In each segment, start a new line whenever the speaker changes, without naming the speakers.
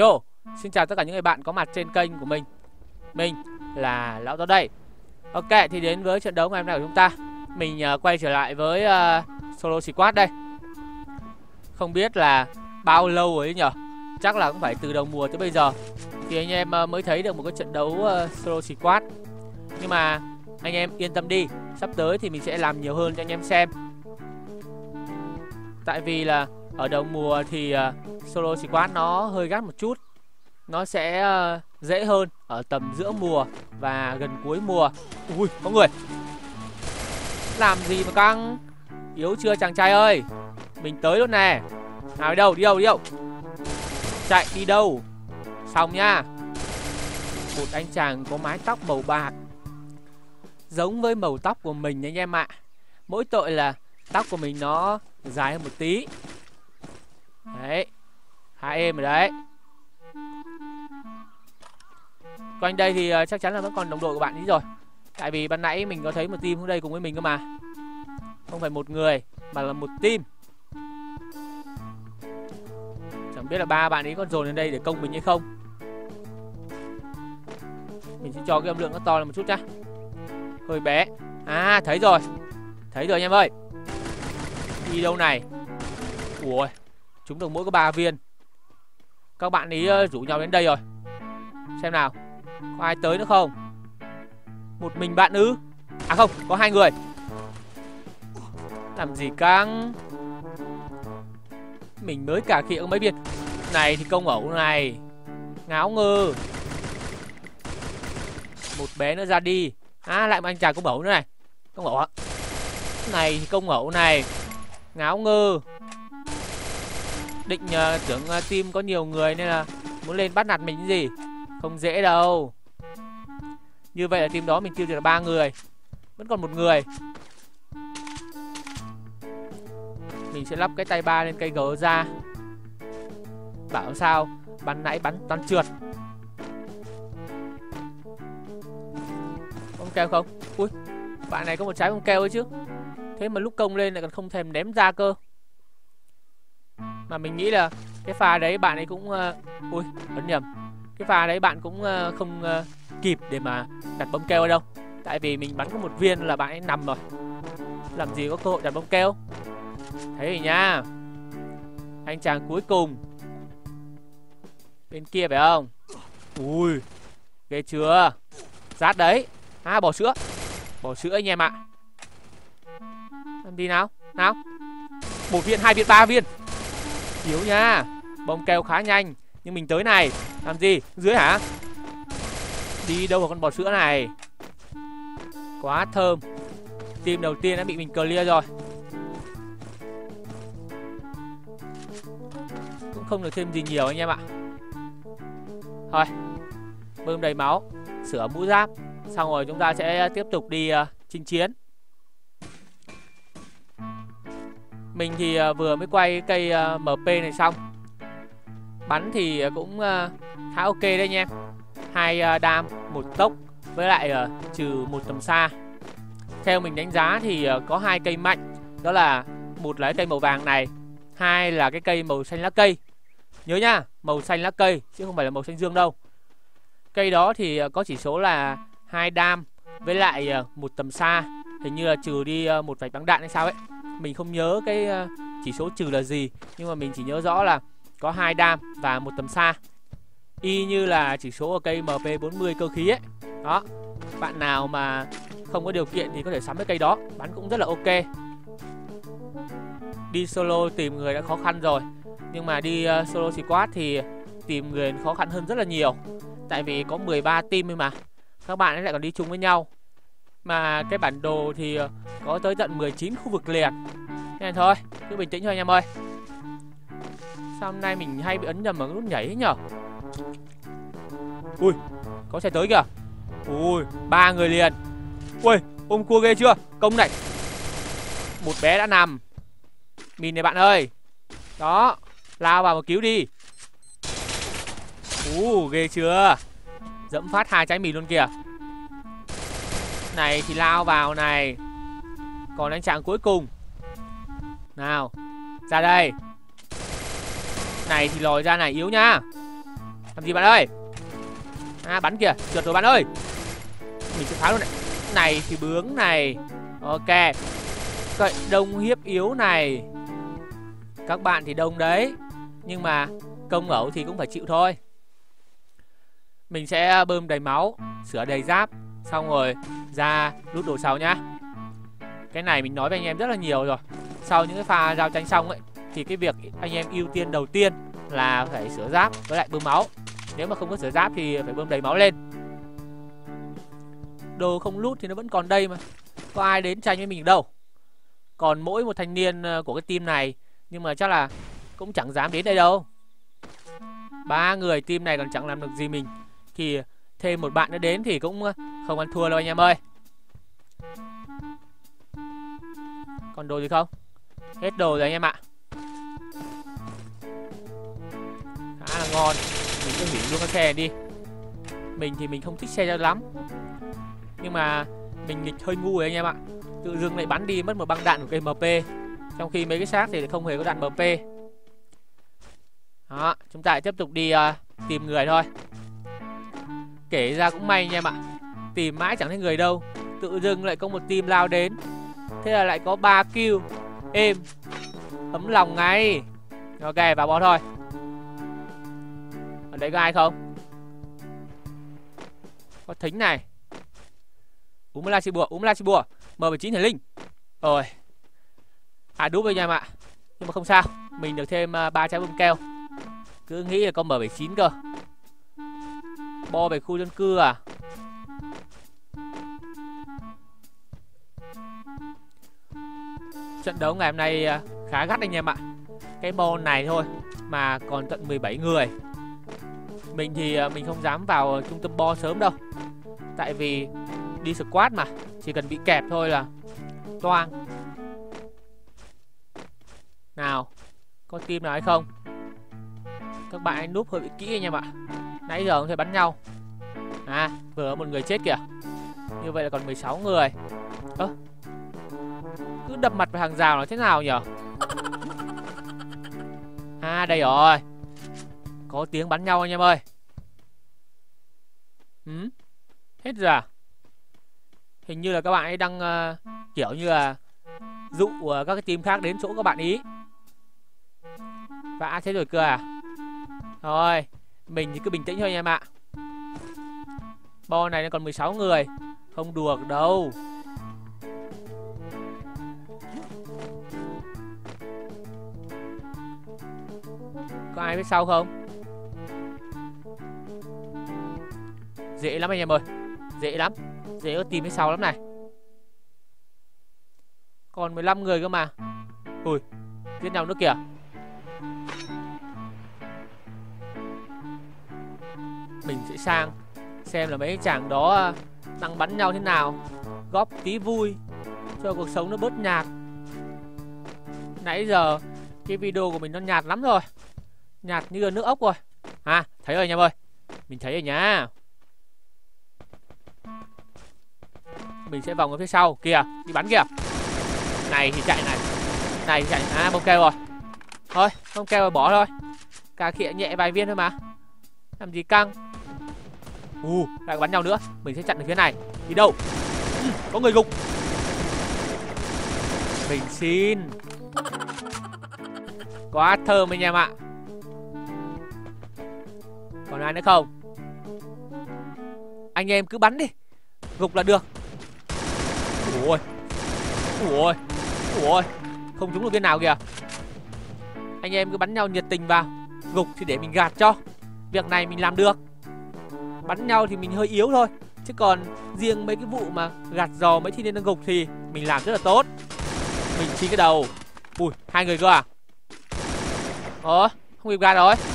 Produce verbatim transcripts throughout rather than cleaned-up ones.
Yo, xin chào tất cả những người bạn có mặt trên kênh của mình. Mình là Lão Tao đây. Ok, thì đến với trận đấu ngày hôm nay của chúng ta. Mình uh, quay trở lại với uh, Solo Squad đây. Không biết là bao lâu rồi ấy nhở. Chắc là cũng phải từ đầu mùa tới bây giờ thì anh em uh, mới thấy được một cái trận đấu uh, Solo Squad. Nhưng mà anh em yên tâm đi, sắp tới thì mình sẽ làm nhiều hơn cho anh em xem. Tại vì là ở đầu mùa thì uh, Solo Squad nó hơi gắt một chút. Nó sẽ uh, dễ hơn ở tầm giữa mùa và gần cuối mùa. Ui, có người. Làm gì mà căng. Yếu chưa chàng trai ơi. Mình tới luôn nè. Nào đi đâu, đi đâu, đi đâu. Chạy đi đâu. Xong nhá. Một anh chàng có mái tóc màu bạc, giống với màu tóc của mình anh em ạ. Mỗi tội là tóc của mình nó dài hơn một tí. Đấy, hai em rồi đấy. Quanh đây thì uh, chắc chắn là vẫn còn đồng đội của bạn ấy rồi. Tại vì ban nãy mình có thấy một team ở đây cùng với mình cơ mà. Không phải một người mà là một team. Chẳng biết là ba bạn ấy còn dồn lên đây để công mình hay không. Mình sẽ cho cái âm lượng nó to lên một chút nhá. Hơi bé. À, thấy rồi. Thấy rồi anh em ơi. Đi đâu này. Ui, chúng được mỗi có ba viên. Các bạn ấy rủ nhau đến đây rồi. Xem nào, có ai tới nữa không? Một mình bạn ư? À không, có hai người. Làm gì căng. Mình mới cả khịa có mấy viên. Này thì công ẩu này. Ngáo ngơ. Một bé nữa ra đi. À, lại một anh chàng công ẩu nữa này. Công ẩu ạ. Này thì công ẩu này. Ngáo ngơ. Định uh, tưởng uh, team có nhiều người nên là muốn lên bắt nạt mình cái gì. Không dễ đâu. Như vậy là team đó mình tiêu được là ba người. Vẫn còn một người. Mình sẽ lắp cái tay ba lên cây gấu ra. Bảo sao bắn nãy bắn toàn trượt. Bông keo không? Ui, bạn này có một trái bông keo ấy chứ. Thế mà lúc công lên lại còn không thèm ném ra cơ. Mà mình nghĩ là cái pha đấy bạn ấy cũng uh... ui, ấn nhầm. Cái pha đấy bạn cũng uh, không uh, kịp để mà đặt bông keo ở đâu. Tại vì mình bắn có một viên là bạn ấy nằm rồi. Làm gì có cơ hội đặt bông keo. Thế thì nha. Anh chàng cuối cùng. Bên kia phải không? Ui, ghê chưa. Rát đấy. À, bỏ sữa. Bỏ sữa anh em ạ. Làm gì nào. Nào. Một viên, hai viên, ba viên. Yếu nha. Bông keo khá nhanh. Nhưng mình tới này. Làm gì? Dưới hả? Đi đâu vào con bò sữa này. Quá thơm. Team đầu tiên đã bị mình clear rồi. Cũng không được thêm gì nhiều anh em ạ. Thôi, bơm đầy máu, sửa mũ giáp. Xong rồi chúng ta sẽ tiếp tục đi uh, chinh chiến. Mình thì uh, vừa mới quay cây uh, em pê này xong. Bắn thì uh, cũng uh, khá ok đấy anh em. Hai uh, đam, một tốc, với lại uh, trừ một tầm xa. Theo mình đánh giá thì uh, có hai cây mạnh. Đó là một là cái cây màu vàng này, hai là cái cây màu xanh lá cây. Nhớ nhá, màu xanh lá cây chứ không phải là màu xanh dương đâu. Cây đó thì uh, có chỉ số là hai đam với lại uh, một tầm xa. Hình như là trừ đi uh, một vạch bắn đạn hay sao ấy. Mình không nhớ cái uh, chỉ số trừ là gì, nhưng mà mình chỉ nhớ rõ là có hai đam và một tầm xa. Y như là chỉ số ở cây em pê bốn mươi cơ khí ấy. Đó, bạn nào mà không có điều kiện thì có thể sắm cái cây đó, bắn cũng rất là ok. Đi solo tìm người đã khó khăn rồi, nhưng mà đi uh, solo squad thì tìm người khó khăn hơn rất là nhiều. Tại vì có mười ba team ấy mà. Các bạn ấy lại còn đi chung với nhau. Mà cái bản đồ thì uh, có tới tận mười chín khu vực liền. Nên thôi, cứ bình tĩnh thôi anh em ơi. Sao hôm nay mình hay bị ấn nhầm ở cái nút nhảy ấy nhở. Ui, có xe tới kìa. Ui, ba người liền. Ui, ôm cua ghê chưa. Công này. Một bé đã nằm. Mình này bạn ơi. Đó, lao vào mà cứu đi. Ui, ghê chưa. Dẫm phát hai trái mì luôn kìa. Này thì lao vào này. Còn anh chàng cuối cùng. Nào, ra đây. Này thì lòi ra này, yếu nhá. Làm gì bạn ơi? À bắn kìa, trượt rồi bạn ơi. Mình sẽ phá luôn này. Này thì bướng này. Ok. Cậy đông hiếp yếu này. Các bạn thì đông đấy, nhưng mà công ẩu thì cũng phải chịu thôi. Mình sẽ bơm đầy máu, sửa đầy giáp, xong rồi ra lút đồ sau nhá. Cái này mình nói với anh em rất là nhiều rồi. Sau những cái pha giao tranh xong ấy, thì cái việc anh em ưu tiên đầu tiên là phải sửa giáp với lại bơm máu. Nếu mà không có sửa giáp thì phải bơm đầy máu lên. Đồ không lút thì nó vẫn còn đây mà. Có ai đến tranh với mình đâu. Còn mỗi một thanh niên của cái team này, nhưng mà chắc là cũng chẳng dám đến đây đâu. Ba người team này còn chẳng làm được gì mình, thì thêm một bạn nữa đến thì cũng không ăn thua đâu anh em ơi. Còn đồ gì không? Hết đồ rồi anh em ạ. Khá là ngon. Mình cứ hủy luôn cái xe này đi. Mình thì mình không thích xe cho lắm, nhưng mà mình nghịch hơi ngu rồi anh em ạ. Tự dưng lại bắn đi mất một băng đạn của cây em pê, trong khi mấy cái xác thì không hề có đạn em pê. Đó, chúng ta tiếp tục đi uh, tìm người thôi. Kể ra cũng may anh em ạ. Tìm mãi chẳng thấy người đâu, tự dưng lại có một team lao đến. Thế là lại có ba kill. Êm, ấm lòng ngay. Ok, vào bó thôi. Ở đây có ai không? Có Thính này. Úm la chi bùa, úm la chi bùa. M mười chín Hiển Linh. Rồi. À đúp với anh em ạ. Nhưng mà không sao, mình được thêm uh, ba trái bom keo. Cứ nghĩ là có M mười chín cơ. Bo về khu dân cư à? Trận đấu ngày hôm nay uh, khá gắt anh em ạ. Cái bo này thôi mà còn tận mười bảy người. Mình thì uh, mình không dám vào trung tâm bo sớm đâu. Tại vì đi squad mà, chỉ cần bị kẹp thôi là toang. Nào, có team nào hay không? Các bạn anh núp hơi bị kỹ anh em ạ. Nãy giờ không thể bắn nhau. À, vừa có một người chết kìa. Như vậy là còn mười sáu người. Ơ, cứ đập mặt vào hàng rào là thế nào nhỉ? À, đây rồi. Có tiếng bắn nhau anh em ơi. Ừ? Hết rồi à? Hình như là các bạn ấy đang uh, kiểu như là dụ uh, các cái team khác đến chỗ các bạn ý. Vã thế rồi cơ à? Thôi, mình thì cứ bình tĩnh thôi anh em ạ. Bo này nó còn mười sáu người, không đùa được đâu. Có ai phía sau không? Dễ lắm anh em ơi. Dễ lắm. Dễ có tìm phía sau lắm này. Còn mười lăm người cơ mà. Ui, giết nhau nữa kìa. Mình sẽ sang xem là mấy chàng đó đang bắn nhau thế nào, góp tí vui cho cuộc sống nó bớt nhạt. Nãy giờ cái video của mình nó nhạt lắm rồi, nhạt như là nước ốc rồi. À, thấy rồi anh em ơi. Mình thấy rồi nhá. Mình sẽ vòng ở phía sau kìa, đi bắn kìa. Này thì chạy này. Này thì chạy. À, bông keo rồi. Thôi, bông keo rồi bỏ thôi. Cà khịa nhẹ vài viên thôi mà. Làm gì căng. Ù, lại bắn nhau nữa. Mình sẽ chặn được phía này. Đi đâu? Ừ, có người gục. Mình xin. Quá thơm anh em ạ. Còn ai nữa không? Anh em cứ bắn đi. Gục là được. Ủa, ủa, ủa, không trúng được viên nào kìa. Anh em cứ bắn nhau nhiệt tình vào. Gục thì để mình gạt cho. Việc này mình làm được. Bắn nhau thì mình hơi yếu thôi, chứ còn riêng mấy cái vụ mà gạt giò mấy thiên niên đang gục thì mình làm rất là tốt. Mình chi cái đầu. Ui, hai người cơ à? Ồ, không kịp gạt rồi.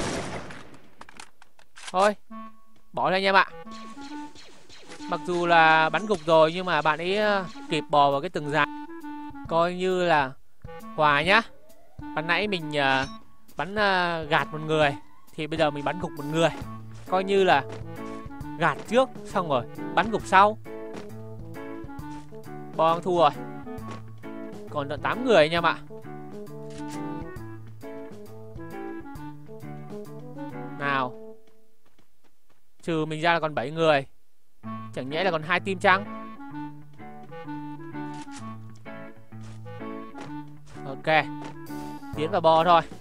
Thôi, bỏ đi anh em ạ. Mặc dù là bắn gục rồi nhưng mà bạn ấy kịp bò vào cái tường rào. Coi như là hòa nhá. Ban nãy mình uh, bắn uh, gạt một người, thì bây giờ mình bắn gục một người. Coi như là gạt trước xong rồi bắn gục sau. Bom thua rồi. Còn tận tám người anh em ạ. Nào, Trừ mình ra là còn bảy người. Chẳng nhẽ là còn hai team chăng? Ok, tiến vào bo thôi.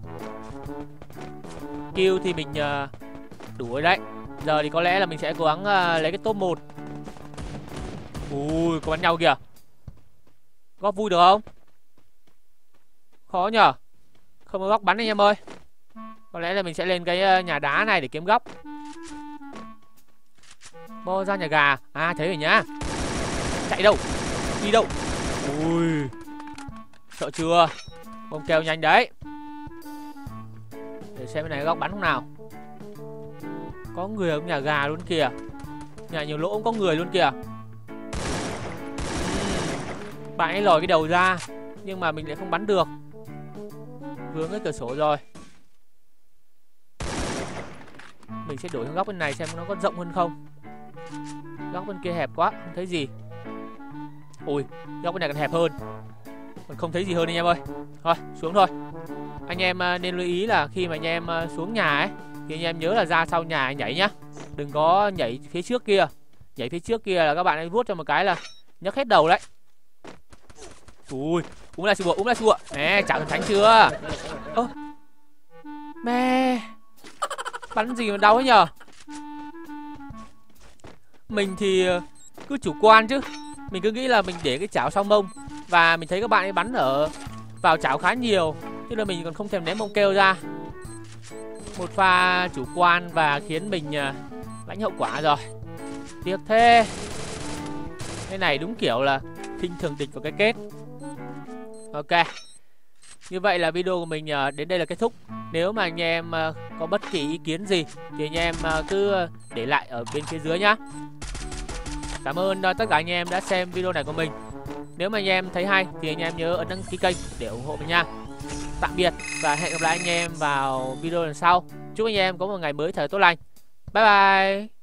Kill thì mình uh, đủ rồi đấy. Giờ thì có lẽ là mình sẽ cố gắng uh, lấy cái top một. Ui, có bắn nhau kìa. Góp vui được không? Khó nhờ. Không có góc bắn anh em ơi. Có lẽ là mình sẽ lên cái uh, nhà đá này để kiếm góc. Bo ra nhà gà. À, thấy rồi nhá. Chạy đâu? Đi đâu? Ui, sợ chưa? Bông kêu nhanh đấy. Để xem bên này góc bắn không nào. Có người ở nhà gà luôn kìa. Nhà nhiều lỗ cũng có người luôn kìa. Bạn ấy lòi cái đầu ra, nhưng mà mình lại không bắn được. Vướng cái cửa sổ rồi. Mình sẽ đổi hướng góc bên này xem nó có rộng hơn không. Góc bên kia hẹp quá, không thấy gì. Ui, góc bên này còn hẹp hơn. Còn không thấy gì hơn anh em ơi. Thôi, xuống thôi. Anh em nên lưu ý là khi mà anh em xuống nhà ấy, thì anh em nhớ là ra sau nhà nhảy nhá. Đừng có nhảy phía trước kia. Nhảy phía trước kia là các bạn ấy vuốt cho một cái là nhấc hết đầu đấy. Ui, úm lại xùa, úm lại xùa. Nè, chảo thần thánh chưa? Ơ, mẹ, bắn gì mà đau ấy nhờ. Mình thì cứ chủ quan chứ. Mình cứ nghĩ là mình để cái chảo sau mông. Và mình thấy các bạn ấy bắn ở vào chảo khá nhiều, cho nên mình còn không thèm ném bông keo ra. Một pha chủ quan và khiến mình uh, lãnh hậu quả rồi. Tiếc thế. Cái này đúng kiểu là khinh thường địch vào cái kết. Ok, như vậy là video của mình uh, đến đây là kết thúc. Nếu mà anh em uh, có bất kỳ ý kiến gì thì anh em uh, cứ để lại ở bên phía dưới nhá. Cảm ơn uh, tất cả anh em đã xem video này của mình. Nếu mà anh em thấy hay thì anh em nhớ ấn đăng ký kênh để ủng hộ mình nha. Tạm biệt và hẹn gặp lại anh em vào video lần sau. Chúc anh em có một ngày mới thật tốt lành. Bye bye.